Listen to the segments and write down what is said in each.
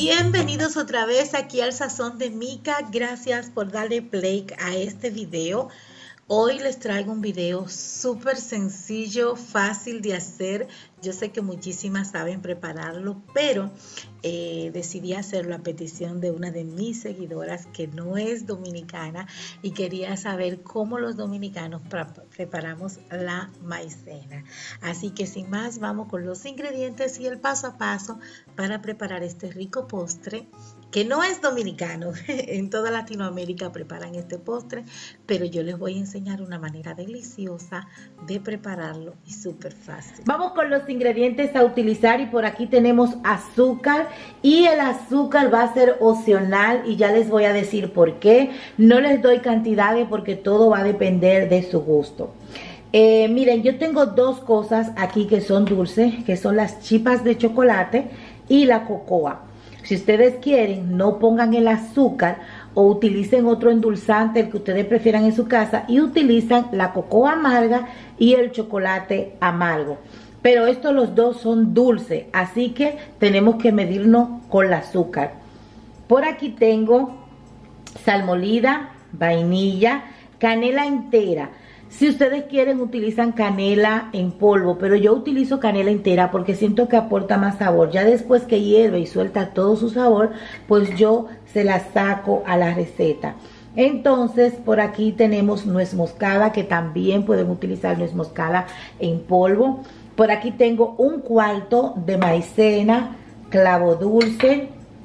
Bienvenidos otra vez aquí al Sazón de Mica. Gracias por darle play a este video. Hoy les traigo un video súper sencillo, fácil de hacer. Yo sé que muchísimas saben prepararlo, pero decidí hacerlo a petición de una de mis seguidoras que no es dominicana y quería saber cómo los dominicanos preparamos la maicena. Así que sin más, vamos con los ingredientes y el paso a paso para preparar este rico postre que no es dominicano. En toda Latinoamérica preparan este postre, pero yo les voy a enseñar una manera deliciosa de prepararlo y súper fácil. Vamos con los ingredientes a utilizar y por aquí tenemos azúcar y el azúcar va a ser opcional y ya les voy a decir por qué. No les doy cantidades porque todo va a depender de su gusto. Miren, yo tengo dos cosas aquí que son dulces, que son las chipas de chocolate y la cocoa. Si ustedes quieren, no pongan el azúcar o utilicen otro endulzante, el que ustedes prefieran en su casa, y utilizan la cocoa amarga y el chocolate amargo. Pero estos los dos son dulces, así que tenemos que medirnos con el azúcar. Por aquí tengo sal molida, vainilla, canela entera. Si ustedes quieren, utilizan canela en polvo, pero yo utilizo canela entera porque siento que aporta más sabor. Ya después que hierve y suelta todo su sabor, pues yo se la saco a la receta. Entonces, por aquí tenemos nuez moscada, que también pueden utilizar nuez moscada en polvo. Por aquí tengo un cuarto de maicena, clavo dulce,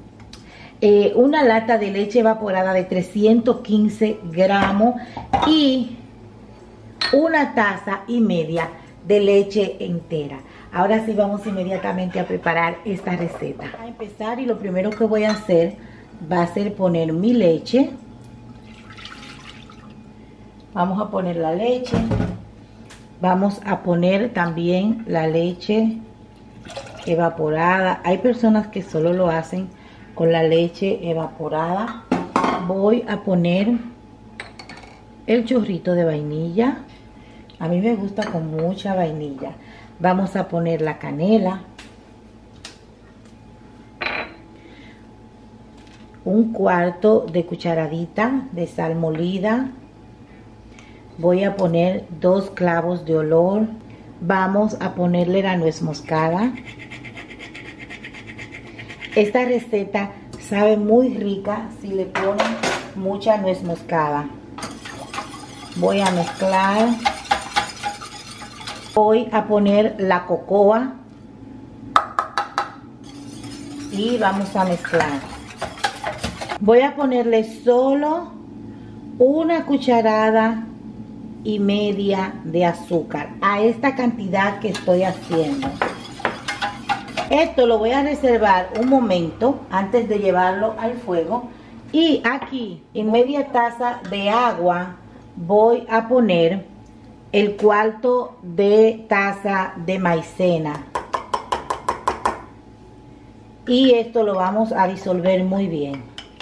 una lata de leche evaporada de 315 gramos y una taza y media de leche entera. Ahora sí vamos inmediatamente a preparar esta receta. A empezar, y lo primero que voy a hacer va a ser poner mi leche. Vamos a poner la leche. Vamos a poner también la leche evaporada. Hay personas que solo lo hacen con la leche evaporada. Voy a poner el chorrito de vainilla. A mí me gusta con mucha vainilla. Vamos a poner la canela. Un cuarto de cucharadita de sal molida. Voy a poner 2 clavos de olor. Vamos a ponerle la nuez moscada. Esta receta sabe muy rica si le ponen mucha nuez moscada. Voy a mezclar. Voy a poner la cocoa y vamos a mezclar. Voy a ponerle solo una cucharada y media de azúcar a esta cantidad que estoy haciendo. Esto lo voy a reservar un momento antes de llevarlo al fuego. Y aquí en media taza de agua voy a poner el cuarto de taza de maicena. Y esto lo vamos a disolver muy bien.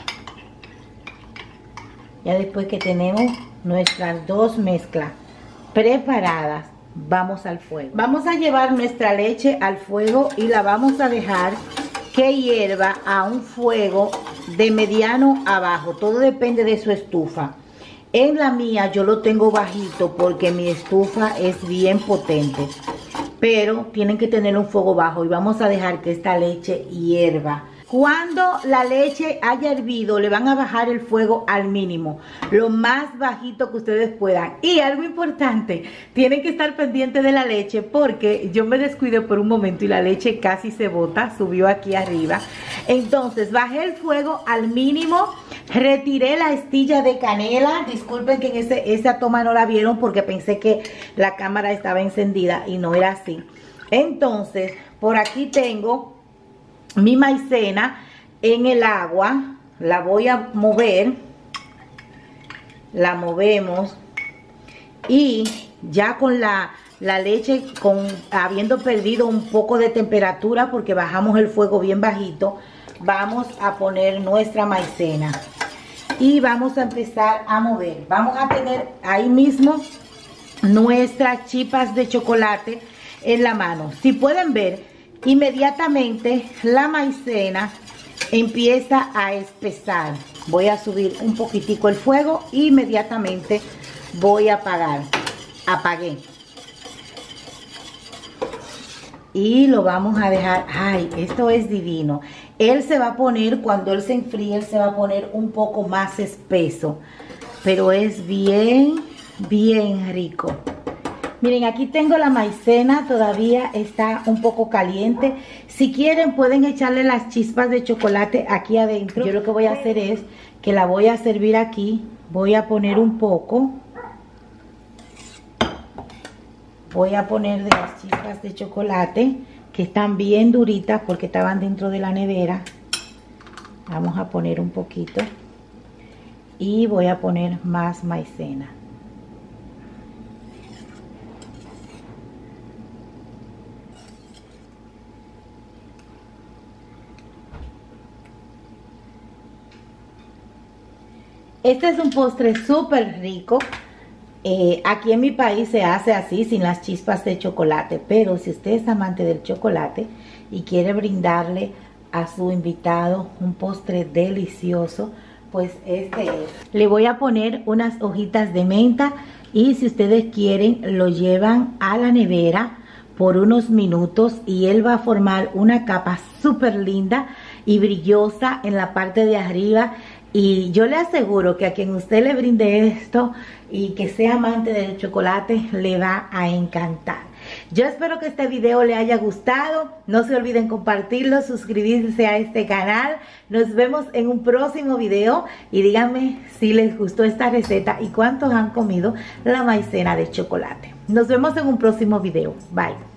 Ya después que tenemos nuestras dos mezclas preparadas, vamos al fuego. Vamos a llevar nuestra leche al fuego y la vamos a dejar que hierva a un fuego de mediano a bajo. Todo depende de su estufa. En la mía yo lo tengo bajito porque mi estufa es bien potente. Pero tienen que tener un fuego bajo y vamos a dejar que esta leche hierva. Cuando la leche haya hervido, le van a bajar el fuego al mínimo, lo más bajito que ustedes puedan. Y algo importante, tienen que estar pendientes de la leche porque yo me descuidé por un momento y la leche casi se bota, subió aquí arriba. Entonces bajé el fuego al mínimo, retiré la astilla de canela. Disculpen que en esa toma no la vieron porque pensé que la cámara estaba encendida y no era así. Entonces por aquí tengo mi maicena en el agua, la voy a mover, la movemos y ya con la leche habiendo perdido un poco de temperatura porque bajamos el fuego bien bajito, vamos a poner nuestra maicena y vamos a empezar a mover. Vamos a tener ahí mismo nuestras chipas de chocolate en la mano. Si pueden ver, inmediatamente la maicena empieza a espesar. Voy a subir un poquitico el fuego e inmediatamente voy a apagar. Apagué. Y lo vamos a dejar. Ay, esto es divino. Él se va a poner, cuando él se enfríe, él se va a poner un poco más espeso. Pero es bien, bien rico. Miren, aquí tengo la maicena, todavía está un poco caliente. Si quieren pueden echarle las chispas de chocolate aquí adentro. Yo lo que voy a hacer es que la voy a servir aquí. Voy a poner un poco. Voy a poner de las chispas de chocolate, que están bien duritas porque estaban dentro de la nevera. Vamos a poner un poquito. Y voy a poner más maicena. Este es un postre súper rico. Aquí en mi país se hace así, sin las chispas de chocolate. Pero si usted es amante del chocolate y quiere brindarle a su invitado un postre delicioso, pues este es. Le voy a poner unas hojitas de menta y si ustedes quieren lo llevan a la nevera por unos minutos y él va a formar una capa súper linda y brillosa en la parte de arriba. Y yo le aseguro que a quien usted le brinde esto y que sea amante del chocolate, le va a encantar. Yo espero que este video le haya gustado. No se olviden compartirlo, suscribirse a este canal. Nos vemos en un próximo video. Y díganme si les gustó esta receta y cuántos han comido la maicena de chocolate. Nos vemos en un próximo video. Bye.